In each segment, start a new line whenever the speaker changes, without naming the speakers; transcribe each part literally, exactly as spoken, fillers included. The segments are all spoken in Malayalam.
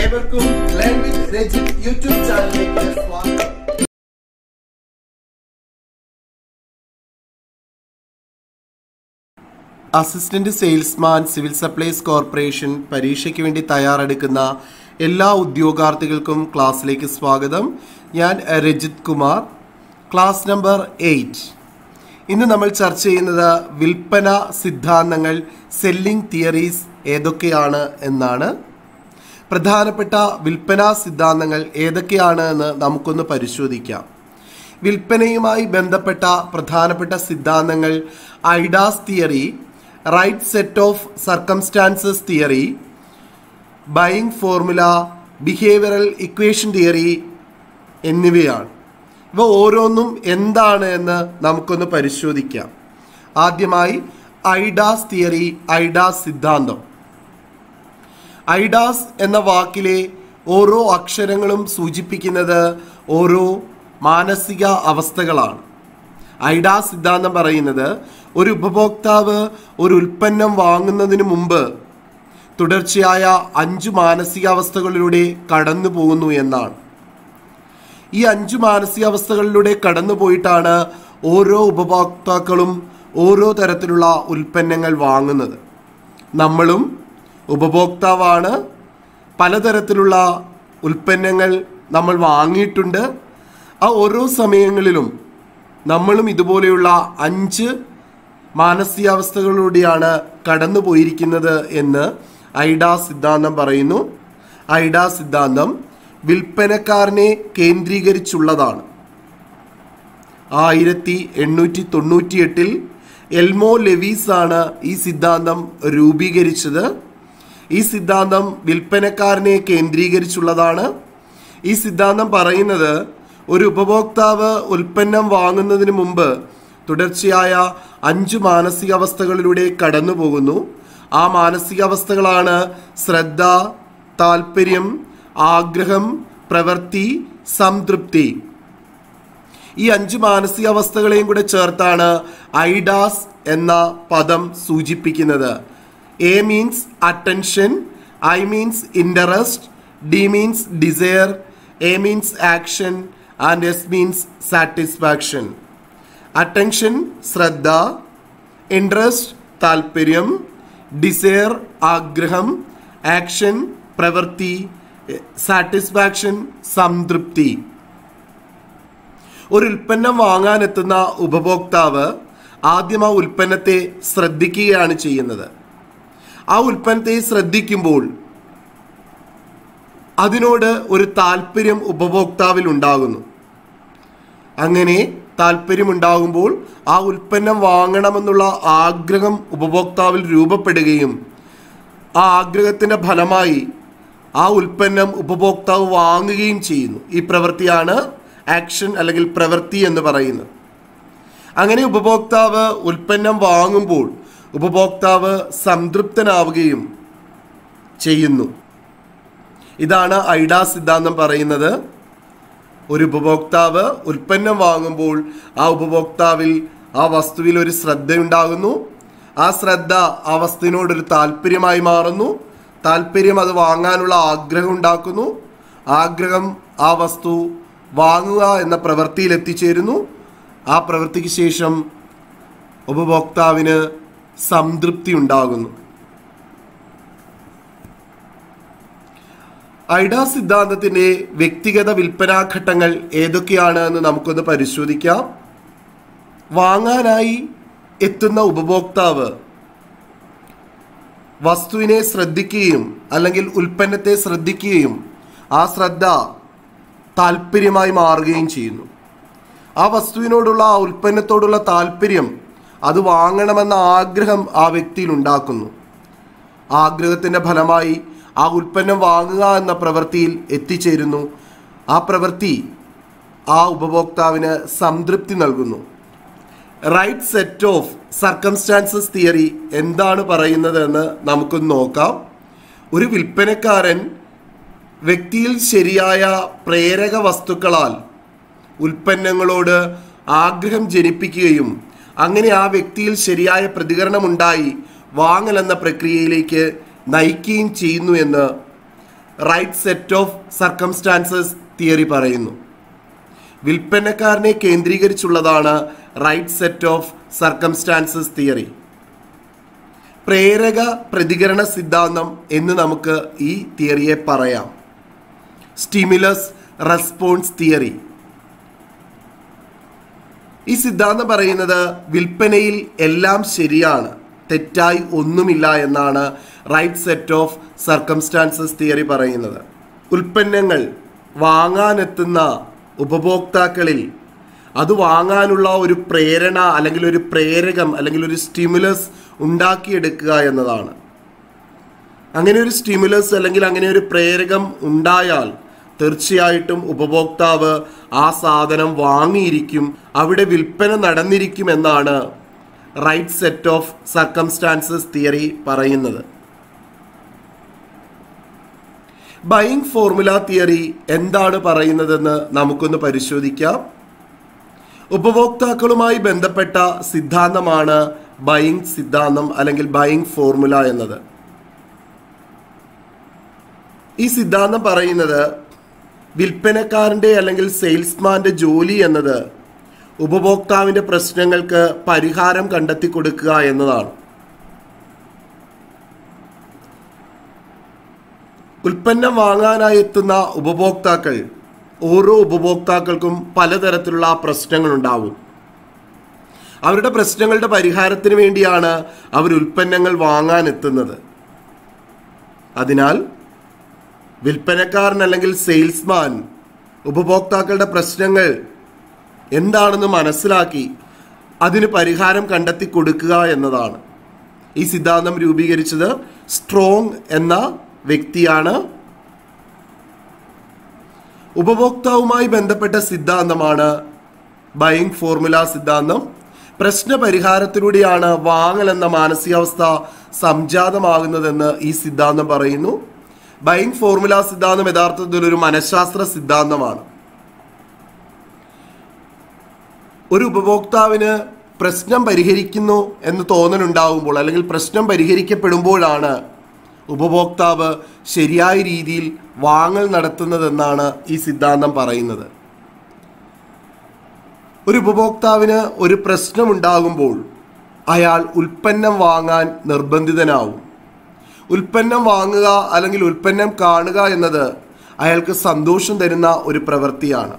ഏവർക്കും ലേൺ വിത്ത് രജിത് യൂട്യൂബ് ചാനലിലേക്ക് സ്വാഗതം. Assistant salesman civil supplies corporation പരീക്ഷയ്ക്ക് വേണ്ടി തയ്യാറെടുക്കുന്ന എല്ലാ ഉദ്യോഗാർത്ഥികൾക്കും ക്ലാസ്സിലേക്ക് സ്വാഗതം. ഞാൻ Rajith Kumar, class number eight. ഇന്ന് നമ്മൾ ചർച്ച ചെയ്യുന്നത് വിൽപ്പന സിദ്ധാന്തങ്ങൾ, സെല്ലിംഗ് തിയറീസ് ഏതൊക്കെയാണ് എന്നാണ്. പ്രധാനപ്പെട്ട വിൽപ്പന സിദ്ധാന്തങ്ങൾ ഏതൊക്കെയാണ് എന്ന് നമുക്കൊന്ന് പരിശോധിക്കാം. വിൽപ്പനയുമായി ബന്ധപ്പെട്ട പ്രധാനപ്പെട്ട സിദ്ധാന്തങ്ങൾ AIDAS theory, right set of circumstances theory, buying formula, behavioural equation theory എന്നിവയാണ്. ഇവ ഓരോന്നും എന്താണ് എന്ന് നമുക്കൊന്ന് പരിശോധിക്കാം. ആദ്യമായി ഐഡാസ് തിയറി, ഐഡാസ് സിദ്ധാന്തം. ഐഡാസ് എന്ന വാക്കിലെ ഓരോ അക്ഷരങ്ങളും സൂചിപ്പിക്കുന്നത് ഓരോ മാനസിക അവസ്ഥകളാണ്. ഐഡാസ് സിദ്ധാന്തം പറയുന്നത് ഒരു ഉപഭോക്താവ് ഒരു ഉൽപ്പന്നം വാങ്ങുന്നതിന് മുമ്പ് തുടർച്ചയായ അഞ്ചു മാനസികാവസ്ഥകളിലൂടെ കടന്നു പോകുന്നു എന്നാണ്. ഈ അഞ്ചു മാനസികാവസ്ഥകളിലൂടെ കടന്നു പോയിട്ടാണ് ഓരോ ഉപഭോക്താക്കളും ഓരോ തരത്തിലുള്ള ഉൽപ്പന്നങ്ങൾ വാങ്ങുന്നത്. നമ്മളും ഉപഭോക്താവാണ്. പലതരത്തിലുള്ള ഉൽപ്പന്നങ്ങൾ നമ്മൾ വാങ്ങിയിട്ടുണ്ട്. ആ ഓരോ സമയങ്ങളിലും നമ്മളും ഇതുപോലെയുള്ള അഞ്ച് മാനസികാവസ്ഥകളിലൂടെയാണ് കടന്നു പോയിരിക്കുന്നത് എന്ന് ഐഡാസ് സിദ്ധാന്തം പറയുന്നു. ഐഡാസ് സിദ്ധാന്തം വിൽപ്പനക്കാരനെ കേന്ദ്രീകരിച്ചുള്ളതാണ്. ആയിരത്തി എണ്ണൂറ്റി തൊണ്ണൂറ്റി എട്ടിൽ എൽമോ ലെവീസ് ആണ് ഈ സിദ്ധാന്തം രൂപീകരിച്ചത്. ഈ സിദ്ധാന്തം വിൽപ്പനക്കാരനെ കേന്ദ്രീകരിച്ചുള്ളതാണ്. ഈ സിദ്ധാന്തം പറയുന്നത് ഒരു ഉപഭോക്താവ് ഉൽപ്പന്നം വാങ്ങുന്നതിന് മുമ്പ് തുടർച്ചയായ അഞ്ചു മാനസികാവസ്ഥകളിലൂടെ കടന്നു പോകുന്നു. ആ മാനസികാവസ്ഥകളാണ് ശ്രദ്ധ, താല്പര്യം, ആഗ്രഹം, പ്രവൃത്തി, സംതൃപ്തി. ഈ അഞ്ചു മാനസികാവസ്ഥകളെയും കൂടെ ചേർത്താണ് ഐഡാസ് എന്ന പദം സൂചിപ്പിക്കുന്നത്. A means attention, I means interest, D means desire, A means action and S means satisfaction. Attention ശ്രദ്ധ, ഇൻട്രസ്റ്റ് താല്പര്യം, ഡിസയർ ആഗ്രഹം, ആക്ഷൻ പ്രവൃത്തി, സാറ്റിസ്ഫാക്ഷൻ സംതൃപ്തി. ഒരു ഉൽപ്പന്നം വാങ്ങാനെത്തുന്ന ഉപഭോക്താവ് ആദ്യം ആ ഉൽപ്പന്നത്തെ ശ്രദ്ധിക്കുകയാണ് ചെയ്യുന്നത്. ആ ഉൽപ്പന്നത്തെ ശ്രദ്ധിക്കുമ്പോൾ അതിനോട് ഒരു താല്പര്യം ഉപഭോക്താവിൽ ഉണ്ടാകുന്നു. അങ്ങനെ താല്പര്യമുണ്ടാകുമ്പോൾ ആ ഉൽപ്പന്നം വാങ്ങണമെന്നുള്ള ആഗ്രഹം ഉപഭോക്താവിൽ രൂപപ്പെടുകയും ആ ആഗ്രഹത്തിൻ്റെ ഫലമായി ആ ഉൽപ്പന്നം ഉപഭോക്താവ് വാങ്ങുകയും ചെയ്യുന്നു. ഈ പ്രവൃത്തിയാണ് ആക്ഷൻ അല്ലെങ്കിൽ പ്രവൃത്തി എന്ന് പറയുന്നത്. അങ്ങനെ ഉപഭോക്താവ് ഉൽപ്പന്നം വാങ്ങുമ്പോൾ ഉപഭോക്താവ് സംതൃപ്തനാവുകയും ചെയ്യുന്നു. ഇതാണ് ഐഡാസ് സിദ്ധാന്തം പറയുന്നത്. ഒരു ഉപഭോക്താവ് ഉൽപ്പന്നം വാങ്ങുമ്പോൾ ആ ഉപഭോക്താവിൽ ആ വസ്തുവിൽ ഒരു ശ്രദ്ധയുണ്ടാകുന്നു. ആ ശ്രദ്ധ ആ വസ്തുവിനോടൊരു താല്പര്യമായി മാറുന്നു. താല്പര്യം അത് വാങ്ങാനുള്ള ആഗ്രഹം ഉണ്ടാക്കുന്നു. ആഗ്രഹം ആ വസ്തു വാങ്ങുക എന്ന പ്രവൃത്തിയിൽ എത്തിച്ചേരുന്നു. ആ പ്രവൃത്തിക്ക് ശേഷം ഉപഭോക്താവിന് സംതൃപ്തി ഉണ്ടാകുന്നു. ഐഡാസ് സിദ്ധാന്തത്തിൻ്റെ വ്യക്തിഗത വിൽപ്പനാഘട്ടങ്ങൾ ഏതൊക്കെയാണ് എന്ന് നമുക്കൊന്ന് പരിശോധിക്കാം. വാങ്ങാനായി എത്തുന്ന ഉപഭോക്താവ് വസ്തുവിനെ ശ്രദ്ധിക്കുകയും അല്ലെങ്കിൽ ഉൽപ്പന്നത്തെ ശ്രദ്ധിക്കുകയും ആ ശ്രദ്ധ താല്പര്യമായി മാറുകയും ചെയ്യുന്നു. ആ വസ്തുവിനോടുള്ള ആ ഉൽപ്പന്നത്തോടുള്ള താല്പര്യം അത് വാങ്ങണമെന്ന ആഗ്രഹം ആ വ്യക്തിയിൽ ഉണ്ടാക്കുന്നു. ആഗ്രഹത്തിൻ്റെ ഫലമായി ആ ഉൽപ്പന്നം വാങ്ങുക എന്ന പ്രവൃത്തിയിൽ എത്തിച്ചേരുന്നു. ആ പ്രവൃത്തി ആ ഉപഭോക്താവിന് സംതൃപ്തി നൽകുന്നു. Right set of circumstances theory എന്താണ് പറയുന്നത് എന്ന് നമുക്കൊന്ന് നോക്കാം. ഒരു വിൽപ്പനക്കാരൻ വ്യക്തിയിൽ ശരിയായ പ്രേരക വസ്തുക്കളാൽ ഉൽപ്പന്നങ്ങളോട് ആഗ്രഹം ജനിപ്പിക്കുകയും അങ്ങനെ ആ വ്യക്തിയിൽ ശരിയായ പ്രതികരണമുണ്ടായി വാങ്ങൽ എന്ന പ്രക്രിയയിലേക്ക് നയിക്കുകയും ചെയ്യുന്നു എന്ന്
right set of circumstances theory പറയുന്നു. വിൽപ്പനക്കാരനെ കേന്ദ്രീകരിച്ചുള്ളതാണ് right set of circumstances theory. പ്രേരക പ്രതികരണ സിദ്ധാന്തം എന്ന് നമുക്ക് ഈ തിയറിയെ പറയാം. Stimulus response theory. ഈ സിദ്ധാന്തം പറയുന്നത് വിൽപ്പനയിൽ എല്ലാം ശരിയാണ്, തെറ്റായി ഒന്നുമില്ല എന്നാണ് right set of circumstances theory പറയുന്നത്. ഉൽപ്പന്നങ്ങൾ വാങ്ങാനെത്തുന്ന ഉപഭോക്താക്കളിൽ അത് വാങ്ങാനുള്ള ഒരു പ്രേരണ അല്ലെങ്കിൽ ഒരു പ്രേരകം അല്ലെങ്കിൽ ഒരു സ്റ്റിമുലസ് ഉണ്ടാക്കിയെടുക്കുക എന്നതാണ്. അങ്ങനെ ഒരു സ്റ്റിമുലസ് അല്ലെങ്കിൽ അങ്ങനെ ഒരു പ്രേരകം ഉണ്ടായാൽ തീർച്ചയായിട്ടും ഉപഭോക്താവ് ആ സാധനം വാങ്ങിയിരിക്കും, അവിടെ വിൽപ്പന നടന്നിരിക്കുമെന്നാണ് right set of circumstances theory പറയുന്നത്. ബൈയിങ് ഫോർമുല തിയറി എന്താണ് പറയുന്നതെന്ന് നമുക്കൊന്ന് പരിശോധിക്കാം. ഉപഭോക്താക്കളുമായി ബന്ധപ്പെട്ട സിദ്ധാന്തമാണ് ബൈയിങ് സിദ്ധാന്തം അല്ലെങ്കിൽ ബൈയിങ് ഫോർമുല എന്നത്. ഈ സിദ്ധാന്തം പറയുന്നത് വിൽപ്പനക്കാരൻ്റെ അല്ലെങ്കിൽ സെയിൽസ്മാൻ്റെ ജോലി എന്നത് ഉപഭോക്താവിൻ്റെ പ്രശ്നങ്ങൾക്ക് പരിഹാരം കണ്ടെത്തി കൊടുക്കുക എന്നതാണ്. ഉൽപ്പന്നം വാങ്ങാനായി എത്തുന്ന ഉപഭോക്താക്കൾ, ഓരോ ഉപഭോക്താക്കൾക്കും പലതരത്തിലുള്ള പ്രശ്നങ്ങളുണ്ടാവും. അവരുടെ പ്രശ്നങ്ങളുടെ പരിഹാരത്തിന് വേണ്ടിയാണ് അവർ ഉൽപ്പന്നങ്ങൾ വാങ്ങാൻ എത്തുന്നത്. അതിനാൽ വിൽപ്പനക്കാരൻ അല്ലെങ്കിൽ സെയിൽസ്മാൻ ഉപഭോക്താക്കളുടെ പ്രശ്നങ്ങൾ എന്താണെന്ന് മനസ്സിലാക്കി അതിന് പരിഹാരം കണ്ടെത്തി കൊടുക്കുക എന്നതാണ്. ഈ സിദ്ധാന്തം രൂപീകരിച്ചത് സ്ട്രോങ് എന്ന വ്യക്തിയാണ്. ഉപഭോക്താവുമായി ബന്ധപ്പെട്ട സിദ്ധാന്തമാണ് ബൈയിങ് ഫോർമുല സിദ്ധാന്തം. പ്രശ്ന പരിഹാരത്തിലൂടെയാണ് വാങ്ങൽ എന്ന മാനസികാവസ്ഥ സംജാതമാകുന്നതെന്ന് ഈ സിദ്ധാന്തം പറയുന്നു. ബൈയിങ് ഫോർമുല സിദ്ധാന്തം യഥാർത്ഥത്തിൽ ഒരു മനഃശാസ്ത്ര സിദ്ധാന്തമാണ്. ഒരു ഉപഭോക്താവിന് പ്രശ്നം പരിഹരിക്കുന്നു എന്ന് തോന്നലുണ്ടാകുമ്പോൾ അല്ലെങ്കിൽ പ്രശ്നം പരിഹരിക്കപ്പെടുമ്പോഴാണ് ഉപഭോക്താവ് ശരിയായ രീതിയിൽ വാങ്ങൽ നടത്തുന്നതെന്നാണ് ഈ സിദ്ധാന്തം പറയുന്നത്. ഒരു ഉപഭോക്താവിന് ഒരു പ്രശ്നമുണ്ടാകുമ്പോൾ അയാൾ ഉൽപ്പന്നം വാങ്ങാൻ നിർബന്ധിതനാവും. ഉൽപ്പന്നം വാങ്ങുക അല്ലെങ്കിൽ ഉൽപ്പന്നം കാണുക എന്നത് അയാൾക്ക് സന്തോഷം തരുന്ന ഒരു പ്രവൃത്തിയാണ്.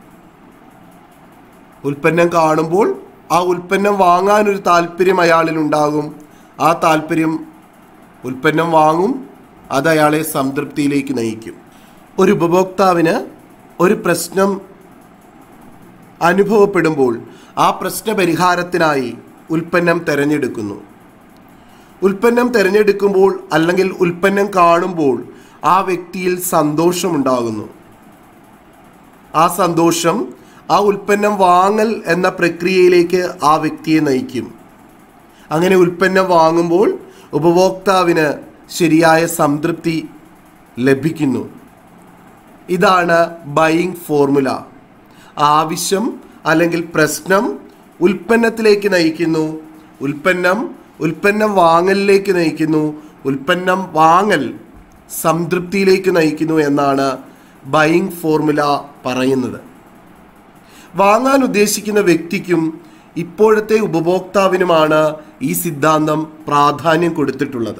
ഉൽപ്പന്നം കാണുമ്പോൾ ആ ഉൽപ്പന്നം വാങ്ങാനൊരു താല്പര്യം അയാളിലുണ്ടാകും. ആ താല്പര്യം ഉൽപ്പന്നം വാങ്ങും, അത് അയാളെ സംതൃപ്തിയിലേക്ക് നയിക്കും. ഒരു ഉപഭോക്താവിന് ഒരു പ്രശ്നം അനുഭവപ്പെടുമ്പോൾ ആ പ്രശ്ന പരിഹാരത്തിനായി ഉൽപ്പന്നം തിരഞ്ഞെടുക്കുന്നു. ഉൽപ്പന്നം തിരഞ്ഞെടുക്കുമ്പോൾ അല്ലെങ്കിൽ ഉൽപ്പന്നം കാണുമ്പോൾ ആ വ്യക്തിയിൽ സന്തോഷമുണ്ടാകുന്നു. ആ സന്തോഷം ആ ഉൽപ്പന്നം വാങ്ങൽ എന്ന പ്രക്രിയയിലേക്ക് ആ വ്യക്തിയെ നയിക്കും. അങ്ങനെ ഉൽപ്പന്നം വാങ്ങുമ്പോൾ ഉപഭോക്താവിന് ശരിയായ സംതൃപ്തി ലഭിക്കുന്നു. ഇതാണ് ബൈയിങ് ഫോർമുല. ആവശ്യം അല്ലെങ്കിൽ പ്രശ്നം ഉൽപ്പന്നത്തിലേക്ക് നയിക്കുന്നു, ഉൽപ്പന്നം ഉൽപ്പന്നം വാങ്ങലിലേക്ക് നയിക്കുന്നു, ഉൽപ്പന്നം വാങ്ങൽ സംതൃപ്തിയിലേക്ക് നയിക്കുന്നു എന്നാണ് ബൈയിങ് ഫോർമുല പറയുന്നത്. വാങ്ങാൻ ഉദ്ദേശിക്കുന്ന വ്യക്തിക്കും ഇപ്പോഴത്തെ ഉപഭോക്താവിനുമാണ് ഈ സിദ്ധാന്തം പ്രാധാന്യം കൊടുത്തിട്ടുള്ളത്.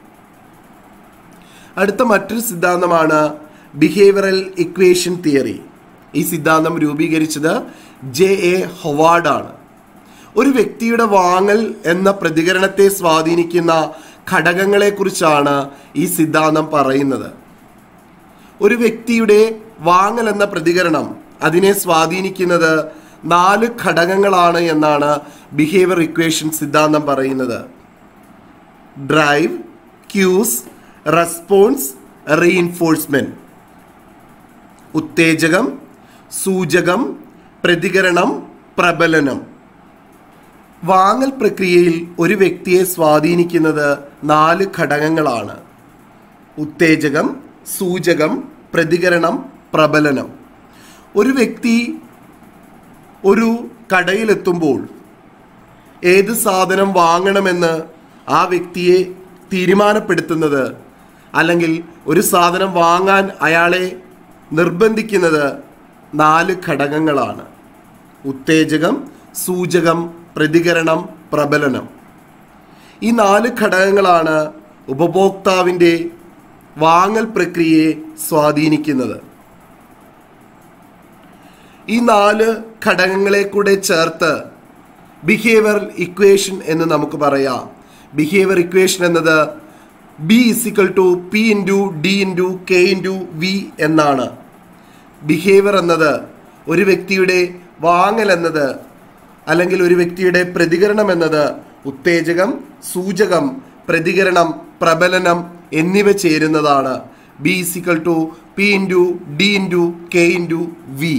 അടുത്ത മറ്റൊരു സിദ്ധാന്തമാണ് ബിഹേവിയറൽ ഇക്വേഷൻ തിയറി. ഈ സിദ്ധാന്തം രൂപീകരിച്ചത് ജെ എ ഹൊവാർഡാണ്. ഒരു വ്യക്തിയുടെ വാങ്ങൽ എന്ന പ്രതികരണത്തെ സ്വാധീനിക്കുന്ന ഘടകങ്ങളെക്കുറിച്ചാണ് ഈ സിദ്ധാന്തം പറയുന്നത്. ഒരു വ്യക്തിയുടെ വാങ്ങൽ എന്ന പ്രതികരണം അതിനെ സ്വാധീനിക്കുന്നത് നാല് ഘടകങ്ങളാണ് എന്നാണ് ബിഹേവിയർ ഇക്വേഷൻ സിദ്ധാന്തം പറയുന്നത്. Drive, cues, response, reinforcement. ഉത്തേജകം, സൂചകം, പ്രതികരണം, പ്രബലനം. വാങ്ങൽ പ്രക്രിയയിൽ ഒരു വ്യക്തിയെ സ്വാധീനിക്കുന്നത് നാല് ഘടകങ്ങളാണ്: ഉത്തേജകം, സൂചകം, പ്രതികരണം, പ്രബലനം. ഒരു വ്യക്തി ഒരു കടയിലെത്തുമ്പോൾ ഏത് സാധനം വാങ്ങണമെന്ന് ആ വ്യക്തിയെ തീരുമാനപ്പെടുത്തുന്നത് അല്ലെങ്കിൽ ഒരു സാധനം വാങ്ങാൻ അയാളെ നിർബന്ധിക്കുന്നത് നാല് ഘടകങ്ങളാണ്: ഉത്തേജകം, സൂചകം, പ്രതികരണം, പ്രബലനം. ഈ നാല് ഘടകങ്ങളാണ് ഉപഭോക്താവിൻ്റെ വാങ്ങൽ പ്രക്രിയയെ സ്വാധീനിക്കുന്നത്. ഈ നാല് ഘടകങ്ങളെ കൂടെ ചേർത്ത് ബിഹേവിയറൽ ഇക്വേഷൻ എന്ന് നമുക്ക് പറയാം. ബിഹേവിയർ ഇക്വേഷൻ എന്നത് B is equal to P into D into K into V എന്നാണ്. ബിഹേവിയർ എന്നത് ഒരു വ്യക്തിയുടെ വാങ്ങൽ എന്നത് അല്ലെങ്കിൽ ഒരു വ്യക്തിയുടെ പ്രതികരണം എന്നത് ഉത്തേജകം, സൂചകം, പ്രതികരണം, പ്രബലനം എന്നിവ ചേരുന്നതാണ്. B is equal to P into D into K into V.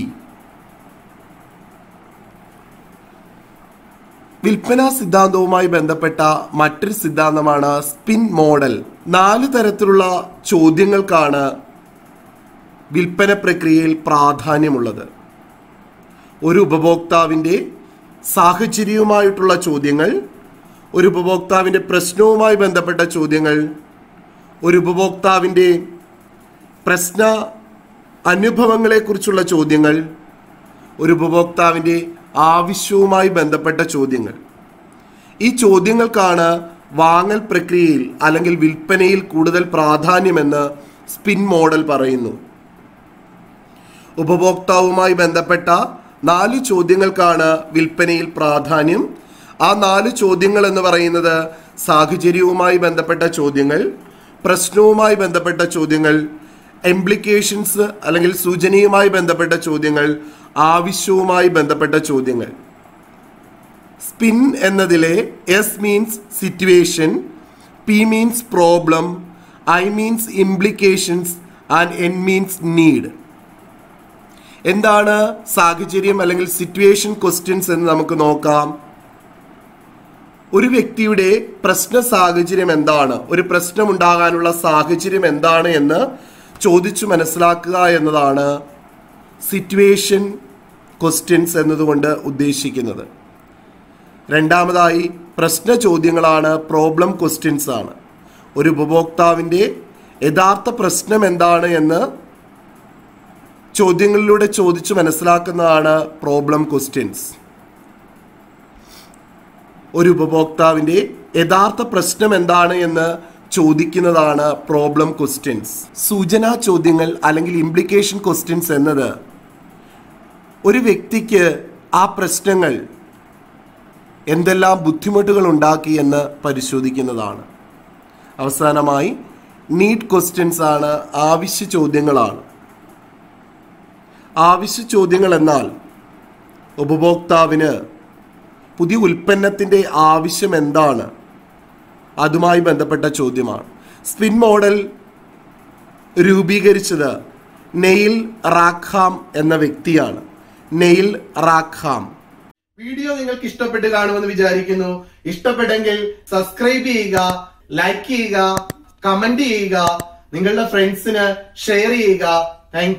വിൽപ്പന സിദ്ധാന്തവുമായി ബന്ധപ്പെട്ട മറ്റൊരു സിദ്ധാന്തമാണ് സ്പിൻ മോഡൽ. നാല് തരത്തിലുള്ള ചോദ്യങ്ങൾക്കാണ് വിൽപ്പന പ്രക്രിയയിൽ പ്രാധാന്യമുള്ളത്. ഒരു ഉപഭോക്താവിൻ്റെ സാഹചര്യവുമായിട്ടുള്ള ചോദ്യങ്ങൾ, ഒരു ഉപഭോക്താവിൻ്റെ പ്രശ്നവുമായി ബന്ധപ്പെട്ട ചോദ്യങ്ങൾ, ഒരു ഉപഭോക്താവിൻ്റെ പ്രശ്ന അനുഭവങ്ങളെക്കുറിച്ചുള്ള ചോദ്യങ്ങൾ, ഒരു ഉപഭോക്താവിൻ്റെ ആവശ്യവുമായി ബന്ധപ്പെട്ട ചോദ്യങ്ങൾ. ഈ ചോദ്യങ്ങൾക്കാണ് വാങ്ങൽ പ്രക്രിയയിൽ അല്ലെങ്കിൽ വിൽപ്പനയിൽ കൂടുതൽ പ്രാധാന്യമെന്ന് സ്പിൻ മോഡൽ പറയുന്നു. ഉപഭോക്താവുമായി ബന്ധപ്പെട്ട നാല് ചോദ്യങ്ങൾക്കാണ് വിൽപ്പനയിൽ പ്രാധാന്യം. ആ നാല് ചോദ്യങ്ങൾ എന്ന് പറയുന്നത് സാഹചര്യവുമായി ബന്ധപ്പെട്ട ചോദ്യങ്ങൾ, പ്രശ്നവുമായി ബന്ധപ്പെട്ട ചോദ്യങ്ങൾ, ഇംപ്ലിക്കേഷൻസ് അല്ലെങ്കിൽ സൂചനയുമായി ബന്ധപ്പെട്ട ചോദ്യങ്ങൾ, ആവശ്യവുമായി ബന്ധപ്പെട്ട ചോദ്യങ്ങൾ. സ്പിൻ എന്നതിലെ S means situation, P means problem, I means implications and N means need. എന്താണ് സാഹചര്യം അല്ലെങ്കിൽ സിറ്റുവേഷൻ ക്വസ്റ്റ്യൻസ് എന്ന് നമുക്ക് നോക്കാം. ഒരു വ്യക്തിയുടെ പ്രശ്ന സാഹചര്യം എന്താണ്, ഒരു പ്രശ്നമുണ്ടാകാനുള്ള സാഹചര്യം എന്താണ് എന്ന് ചോദിച്ചു മനസ്സിലാക്കുക എന്നതാണ് സിറ്റുവേഷൻ ക്വസ്റ്റ്യൻസ് എന്നതുകൊണ്ട് ഉദ്ദേശിക്കുന്നത്. രണ്ടാമതായി പ്രശ്ന ചോദ്യങ്ങളാണ് പ്രോബ്ലം ക്വസ്റ്റ്യൻസ് ആണ്. ഒരു ഉപഭോക്താവിൻ്റെ യഥാർത്ഥ പ്രശ്നം എന്താണ് എന്ന് ചോദ്യങ്ങളിലൂടെ ചോദിച്ചു മനസ്സിലാക്കുന്നതാണ് പ്രോബ്ലം ക്വസ്റ്റ്യൻസ്. ഒരു ഉപഭോക്താവിൻ്റെ യഥാർത്ഥ പ്രശ്നം എന്താണ് എന്ന് ചോദിക്കുന്നതാണ് പ്രോബ്ലം ക്വസ്റ്റ്യൻസ്. സൂചനാ ചോദ്യങ്ങൾ അല്ലെങ്കിൽ ഇംപ്ലിക്കേഷൻ ക്വസ്റ്റ്യൻസ് എന്നത് ഒരു വ്യക്തിക്ക് ആ പ്രശ്നങ്ങൾ എന്തെല്ലാം ബുദ്ധിമുട്ടുകൾ ഉണ്ടാക്കി എന്ന് പരിശോധിക്കുന്നതാണ്. അവസാനമായി നീഡ് ക്വസ്റ്റ്യൻസ് ആണ്, ആവശ്യ ചോദ്യങ്ങളാണ്. ആവശ്യ ചോദ്യങ്ങൾ എന്നാൽ ഉപഭോക്താവിന് പുതിയ ഉൽപ്പന്നത്തിൻ്റെ ആവശ്യം എന്താണ്, അതുമായി ബന്ധപ്പെട്ട ചോദ്യമാണ്. സ്പിൻ മോഡൽ രൂപീകരിച്ചത് നെയിൽ റാഖാം എന്ന വ്യക്തിയാണ്. നെയിൽ റാഖാം. വീഡിയോ നിങ്ങൾക്ക് ഇഷ്ടപ്പെട്ട് കാണുമെന്ന് വിചാരിക്കുന്നു. ഇഷ്ടപ്പെട്ടെങ്കിൽ സബ്സ്ക്രൈബ് ചെയ്യുക, ലൈക്ക് ചെയ്യുക, കമന്റ് ചെയ്യുക, നിങ്ങളുടെ ഫ്രണ്ട്സിന് ഷെയർ ചെയ്യുക. താങ്ക്